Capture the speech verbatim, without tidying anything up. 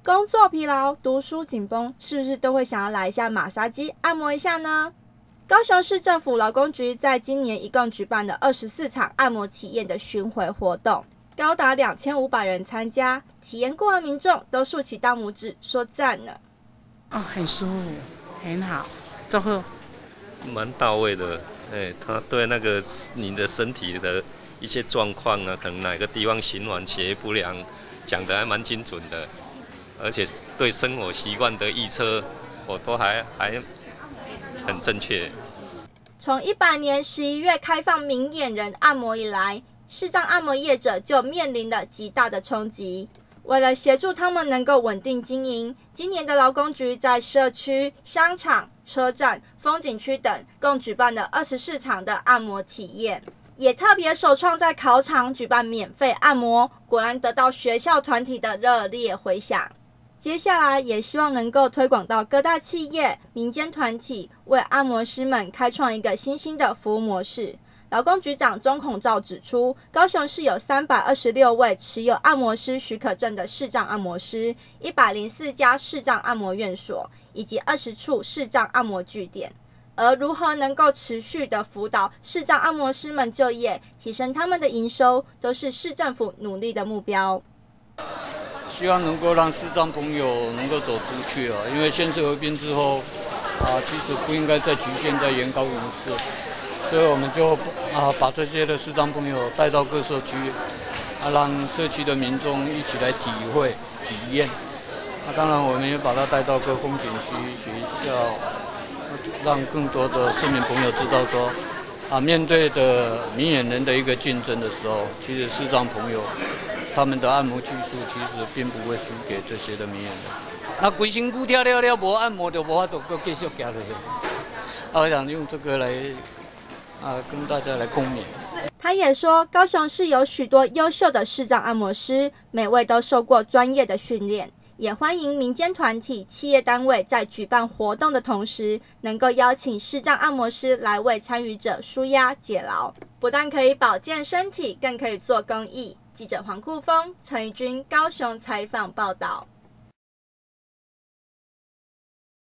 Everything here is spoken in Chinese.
工作疲劳、读书紧绷，是不是都会想要来一下马杀鸡按摩一下呢？高雄市政府劳工局在今年一共举办了二十四场按摩体验的巡回活动，高达两千五百人参加，体验过的民众都竖起大拇指说赞呢。 哦，很舒服，很好，最后蛮到位的。哎，他对那个你的身体的一些状况啊，可能哪个地方循环血液不良，讲得还蛮精准的。而且对生活习惯的预测，我都还还很正确。 从一百年十一月开放明眼人按摩以来，视障按摩业者就面临了极大的冲击。为了协助他们能够稳定经营，今年的劳工局在社区、商场、车站、风景区等共举办了二十四场的按摩体验，也特别首创在考场举办免费按摩，果然得到学校团体的热烈回响。接下来也希望能够推广到各大企业、民间团体，为按摩师们开创一个新兴的服务模式。劳工局长钟孔照指出，高雄市有三百二十六位持有按摩师许可证的视障按摩师，一百零四家视障按摩院所，以及二十处视障按摩据点。而如何能够持续的辅导视障按摩师们就业，提升他们的营收，都是市政府努力的目标。 希望能够让视障朋友能够走出去啊，因为县市合并之后，啊，其实不应该再局限在原高雄市，所以我们就啊把这些的视障朋友带到各社区，啊，让社区的民众一起来体会、体验。那、啊、当然，我们也把它带到各风景区、学校，让更多的市民朋友知道说，啊，面对的明眼人的一个竞争的时候，其实视障朋友。他们的按摩技术其实并不会输给这些的明眼人。那规身躯跳了了，无按摩就无法度继续行落去。啊，我想用这个来啊跟大家来共勉。 他也说，高雄市有许多优秀的视障按摩师，每位都受过专业的训练。也欢迎民间团体、企业单位在举办活动的同时，能够邀请视障按摩师来为参与者舒压解劳，不但可以保健身体，更可以做公益。记者黄库峰、陈怡君高雄采访报道。